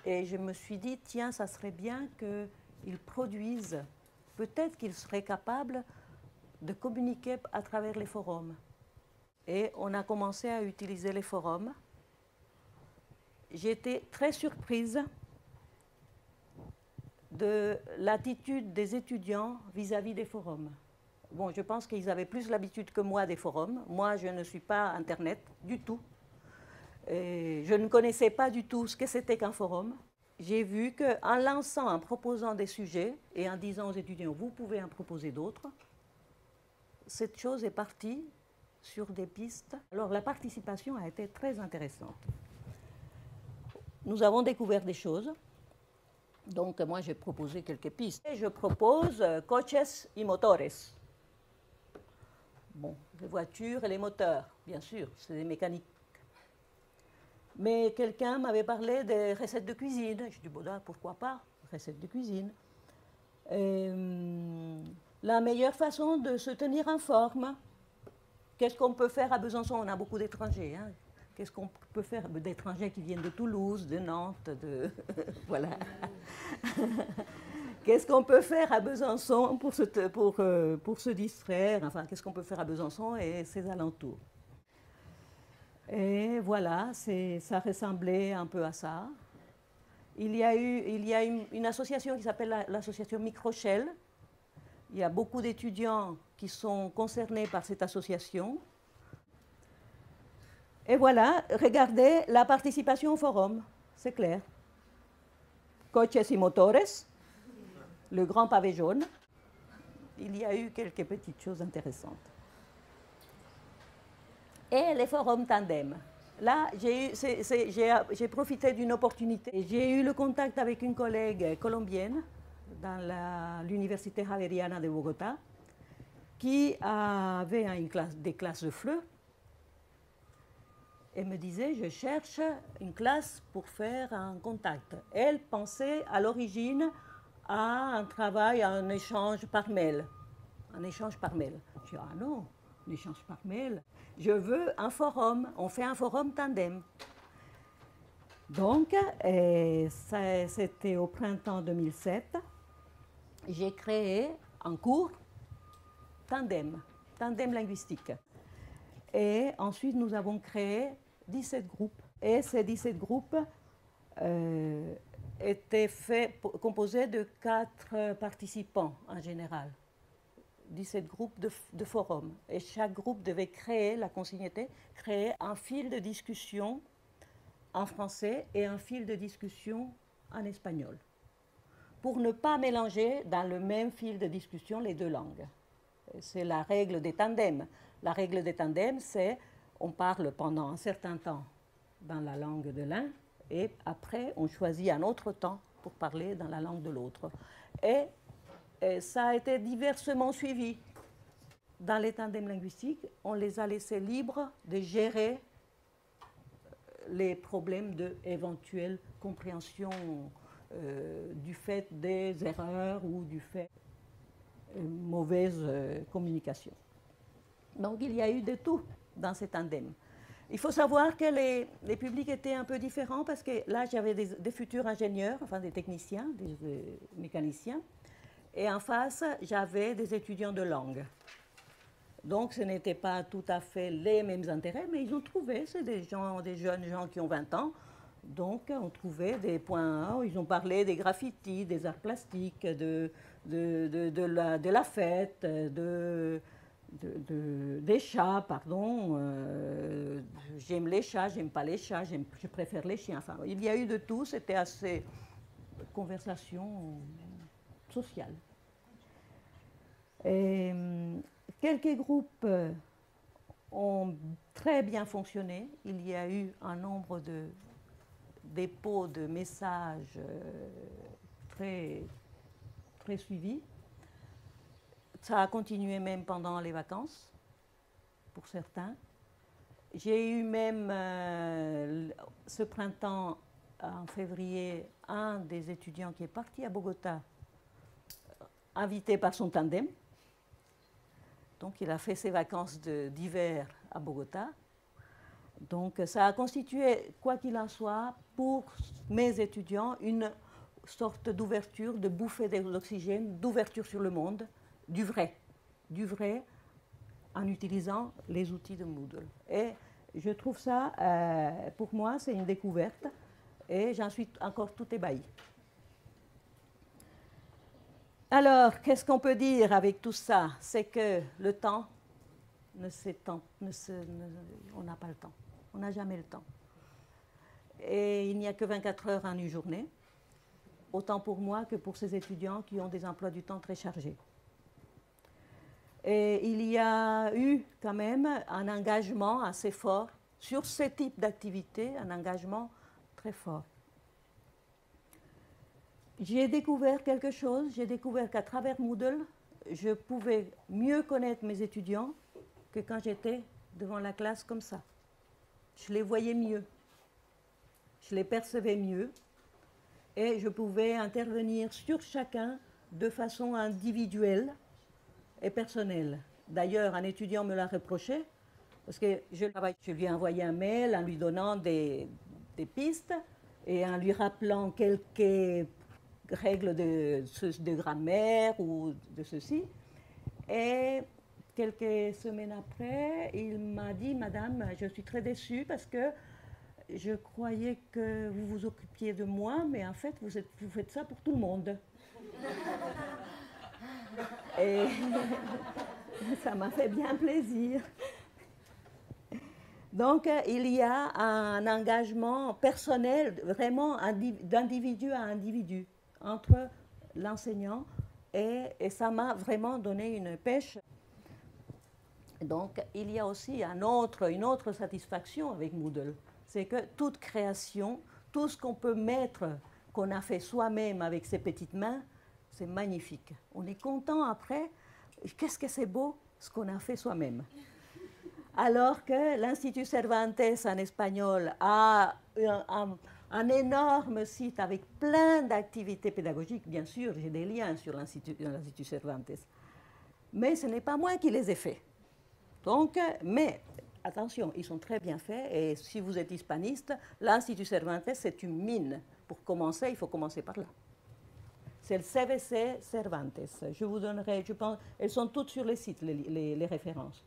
Et je me suis dit, tiens, ça serait bien qu'ils produisent, peut-être qu'ils seraient capables de communiquer à travers les forums. Et on a commencé à utiliser les forums. J'ai été très surprise de l'attitude des étudiants vis-à-vis des forums. Bon, je pense qu'ils avaient plus l'habitude que moi des forums. Moi, je ne suis pas Internet du tout. Et je ne connaissais pas du tout ce que c'était qu'un forum. J'ai vu qu'en lançant, en proposant des sujets et en disant aux étudiants, vous pouvez en proposer d'autres, cette chose est partie sur des pistes. Alors la participation a été très intéressante. Nous avons découvert des choses. Donc moi j'ai proposé quelques pistes. Et je propose coches y motores. Bon, les voitures et les moteurs, bien sûr, c'est des mécaniques. Mais quelqu'un m'avait parlé des recettes de cuisine. Je dis, bon, là, pourquoi pas, recettes de cuisine. La meilleure façon de se tenir en forme. Qu'est-ce qu'on peut faire à Besançon? On a beaucoup d'étrangers. Hein. Qu'est-ce qu'on peut faire d'étrangers qui viennent de Toulouse, de Nantes, de... voilà. Qu'est-ce qu'on peut faire à Besançon pour se distraire? Enfin, qu'est-ce qu'on peut faire à Besançon et ses alentours? Et voilà, ça ressemblait un peu à ça. Il y a une association qui s'appelle l'association Microchel. Il y a beaucoup d'étudiants qui sont concernés par cette association. Et voilà, regardez la participation au forum, c'est clair. Coches y motores, le grand pavé jaune. Il y a eu quelques petites choses intéressantes. Et les forums tandem. Là, j'ai profité d'une opportunité. J'ai eu le contact avec une collègue colombienne dans l'Université Javeriana de Bogota qui avait des classes de FLE et me disait, je cherche une classe pour faire un contact. Elle pensait à l'origine à un travail, à un échange par mail. Un échange par mail. Je dis, ah non, un échange par mail. Je veux un forum, on fait un forum tandem. Donc, c'était au printemps 2007, j'ai créé un cours tandem linguistique. Et ensuite, nous avons créé 17 groupes. Et ces 17 groupes étaient composés de 4 participants en général. 17 groupes de forums. Et chaque groupe devait créer, la consigne était, créer un fil de discussion en français et un fil de discussion en espagnol, pour ne pas mélanger dans le même fil de discussion les deux langues. C'est la règle des tandems. La règle des tandems, c'est on parle pendant un certain temps dans la langue de l'un et après on choisit un autre temps pour parler dans la langue de l'autre. Et ça a été diversement suivi. Dans les tandems linguistiques, on les a laissés libres de gérer les problèmes d'éventuelle compréhension du fait des erreurs ou du fait de mauvaise communication. Donc il y a eu de tout dans ces tandems. Il faut savoir que les publics étaient un peu différents parce que là j'avais des futurs ingénieurs, enfin des techniciens, des mécaniciens, et en face j'avais des étudiants de langue. Donc ce n'était pas tout à fait les mêmes intérêts, mais ils ont trouvé, c'est des jeunes gens qui ont 20 ans, donc on trouvait des points où ils ont parlé des graffitis, des arts plastiques, de la fête, des chats, pardon. J'aime les chats, j'aime pas les chats, je préfère les chiens. Enfin, il y a eu de tout, c'était assez conversation sociale. Et, quelques groupes ont très bien fonctionné. Il y a eu un nombre de dépôts de messages très, très suivis. Ça a continué même pendant les vacances, pour certains. J'ai eu même ce printemps, en février, un des étudiants qui est parti à Bogota, invité par son tandem. Donc il a fait ses vacances d'hiver à Bogota. Donc ça a constitué, quoi qu'il en soit, pour mes étudiants, une sorte d'ouverture, de bouffée d'oxygène, d'ouverture sur le monde, du vrai en utilisant les outils de Moodle. Et je trouve ça, pour moi, c'est une découverte et j'en suis encore tout ébahie. Alors, qu'est-ce qu'on peut dire avec tout ça? C'est que le temps, on n'a pas le temps. On n'a jamais le temps. Et il n'y a que 24 heures en une journée, autant pour moi que pour ces étudiants qui ont des emplois du temps très chargés. Et il y a eu quand même un engagement assez fort sur ce type d'activité, un engagement très fort. J'ai découvert quelque chose, j'ai découvert qu'à travers Moodle, je pouvais mieux connaître mes étudiants que quand j'étais devant la classe comme ça. Je les voyais mieux, je les percevais mieux et je pouvais intervenir sur chacun de façon individuelle et personnelle. D'ailleurs, un étudiant me l'a reproché parce que je lui ai envoyé un mail en lui donnant des pistes et en lui rappelant quelques règles de grammaire ou de ceci. Et quelques semaines après, il m'a dit, Madame, je suis très déçue parce que je croyais que vous vous occupiez de moi, mais en fait, vous faites ça pour tout le monde. Et ça m'a fait bien plaisir. Donc, il y a un engagement personnel, vraiment d'individu à individu, entre l'enseignant et ça m'a vraiment donné une pêche. Donc, il y a aussi une autre satisfaction avec Moodle, c'est que toute création, tout ce qu'on peut mettre, qu'on a fait soi-même avec ses petites mains, c'est magnifique. On est content après, qu'est-ce que c'est beau ce qu'on a fait soi-même. Alors que l'Institut Cervantes en espagnol a un énorme site avec plein d'activités pédagogiques. Bien sûr, j'ai des liens sur l'Institut Cervantes. Mais ce n'est pas moi qui les ai faits. Donc, mais attention, ils sont très bien faits. Et si vous êtes hispaniste, l'Institut Cervantes, c'est une mine. Pour commencer, il faut commencer par là. C'est le CVC Cervantes. Je vous donnerai, je pense, elles sont toutes sur le site, les références.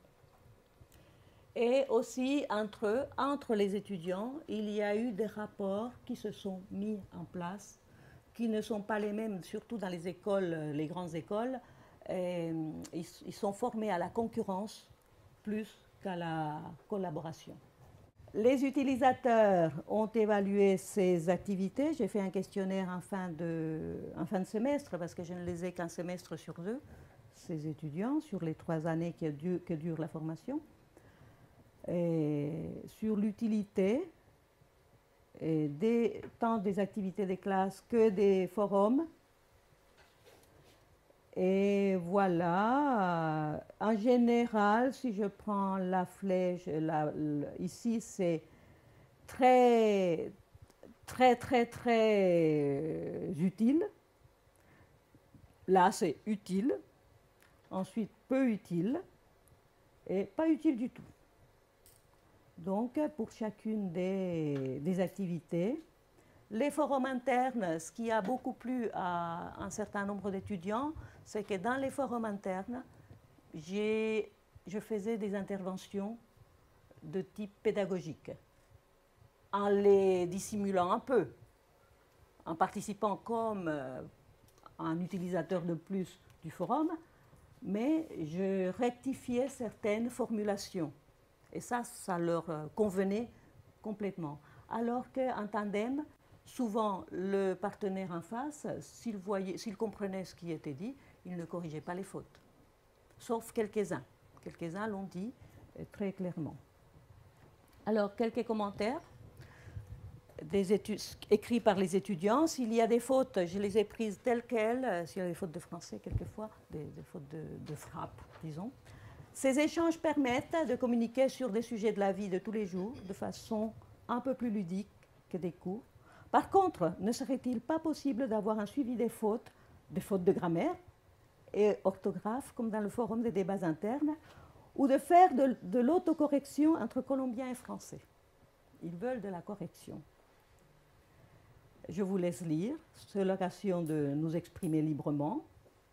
Et aussi, entre les étudiants, il y a eu des rapports qui se sont mis en place, qui ne sont pas les mêmes, surtout dans les écoles, les grandes écoles. Ils sont formés à la concurrence plus qu'à la collaboration. Les utilisateurs ont évalué ces activités. J'ai fait un questionnaire en fin de semestre, parce que je ne les ai qu'un semestre sur eux, ces étudiants, sur les 3 années que dure la formation. Et sur l'utilité, tant des activités des classes que des forums. Et voilà, en général, si je prends la flèche, ici c'est très utile. Là c'est utile, ensuite peu utile et pas utile du tout. Donc, pour chacune des activités, les forums internes, ce qui a beaucoup plu à un certain nombre d'étudiants, c'est que dans les forums internes, je faisais des interventions de type pédagogique, en les dissimulant un peu, en participant comme un utilisateur de plus du forum, mais je rectifiais certaines formulations. Et ça leur convenait complètement. Alors qu'en tandem, souvent le partenaire en face, s'il comprenait ce qui était dit, il ne corrigeait pas les fautes. Sauf quelques-uns. Quelques-uns l'ont dit très clairement. Alors, quelques commentaires écrits par les étudiants. S'il y a des fautes, je les ai prises telles quelles. S'il y a des fautes de français, quelquefois, des fautes de frappe, disons. Ces échanges permettent de communiquer sur des sujets de la vie de tous les jours de façon un peu plus ludique que des cours. Par contre, ne serait-il pas possible d'avoir un suivi des fautes de grammaire et orthographe, comme dans le forum des débats internes, ou de faire de l'autocorrection entre colombiens et français. Ils veulent de la correction. Je vous laisse lire. C'est l'occasion de nous exprimer librement.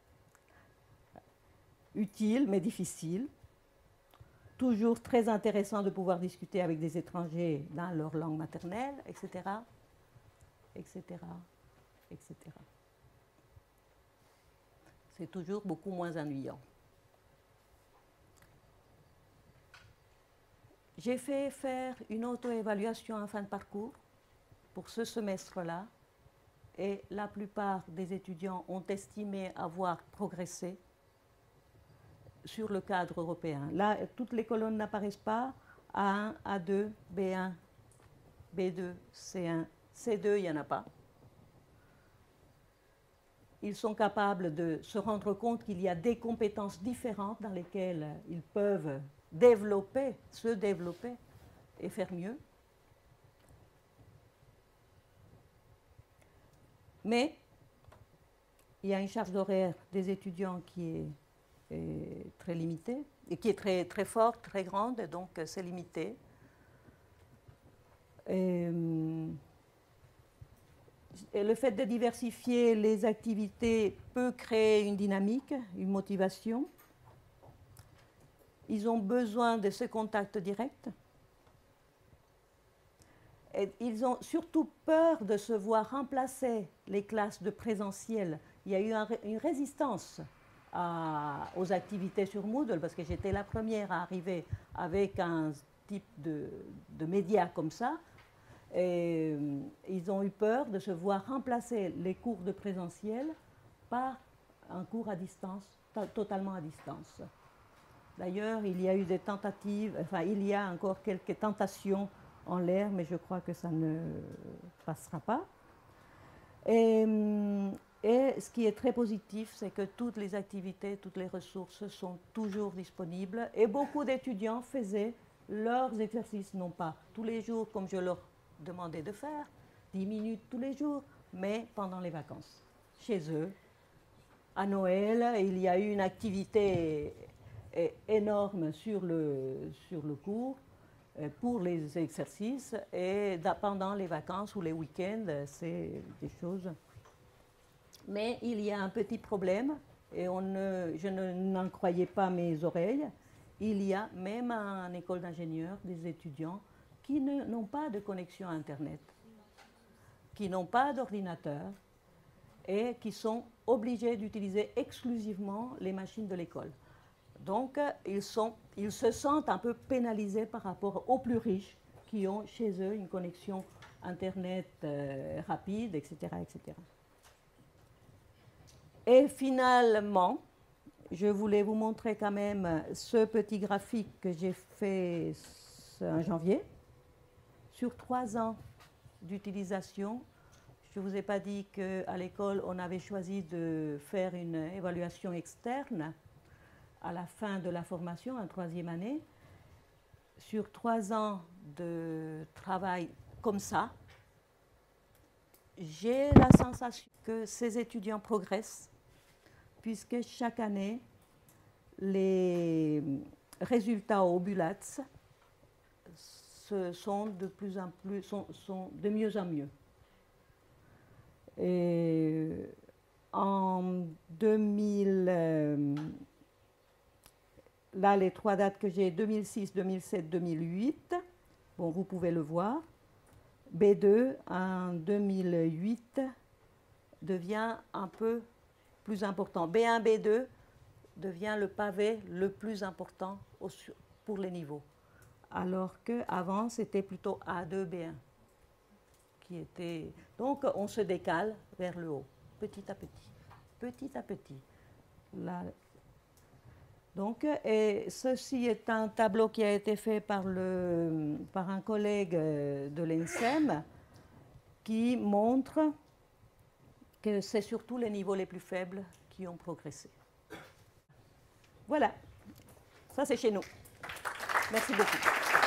Utile mais difficile. Toujours très intéressant de pouvoir discuter avec des étrangers dans leur langue maternelle, etc., etc., etc. C'est toujours beaucoup moins ennuyant. J'ai fait faire une auto-évaluation en fin de parcours pour ce semestre-là, et la plupart des étudiants ont estimé avoir progressé sur le cadre européen. Là, toutes les colonnes n'apparaissent pas. A1, A2, B1, B2, C1, C2, il n'y en a pas. Ils sont capables de se rendre compte qu'il y a des compétences différentes dans lesquelles ils peuvent se développer et faire mieux. Mais il y a une charge d'horaire des étudiants qui est très limitée, et qui est très, très forte, très grande, et donc c'est limité. Et le fait de diversifier les activités peut créer une dynamique, une motivation. Ils ont besoin de ce contact direct. Et ils ont surtout peur de se voir remplacer les classes de présentiel. Il y a eu une résistance aux activités sur Moodle, parce que j'étais la première à arriver avec un type de média comme ça. Et ils ont eu peur de se voir remplacer les cours de présentiel par un cours à distance, totalement à distance. D'ailleurs, il y a eu des tentatives, enfin, il y a encore quelques tentations en l'air, mais je crois que ça ne passera pas. Et ce qui est très positif, c'est que toutes les activités, toutes les ressources sont toujours disponibles, et beaucoup d'étudiants faisaient leurs exercices, non pas tous les jours comme je leur demandais de faire, 10 minutes tous les jours, mais pendant les vacances, chez eux. À Noël, il y a eu une activité énorme sur le cours pour les exercices, et pendant les vacances ou les week-ends, c'est des choses. Mais il y a un petit problème, et je n'en croyais pas mes oreilles. Il y a même en école d'ingénieurs des étudiants qui n'ont pas de connexion Internet, qui n'ont pas d'ordinateur, et qui sont obligés d'utiliser exclusivement les machines de l'école. Donc, ils se sentent un peu pénalisés par rapport aux plus riches qui ont chez eux une connexion Internet rapide, etc., etc. Et finalement, je voulais vous montrer quand même ce petit graphique que j'ai fait en janvier. Sur 3 ans d'utilisation, je ne vous ai pas dit qu'à l'école, on avait choisi de faire une évaluation externe à la fin de la formation, en 3e année. Sur 3 ans de travail comme ça, j'ai la sensation que ces étudiants progressent, puisque chaque année, les résultats au BULATS sont de plus en plus, sont de mieux en mieux. Et en 2000, là, les 3 dates que j'ai, 2006, 2007, 2008, bon, vous pouvez le voir. B2, en 2008, devient un peu plus important. B1, B2 devient le pavé le plus important pour les niveaux. Alors qu'avant, c'était plutôt A2, B1. Qui était... Donc, on se décale vers le haut, petit à petit. Petit à petit. Là. Donc, et ceci est un tableau qui a été fait par un collègue de l'ENSEM qui montre que c'est surtout les niveaux les plus faibles qui ont progressé. Voilà, ça c'est chez nous. Merci beaucoup.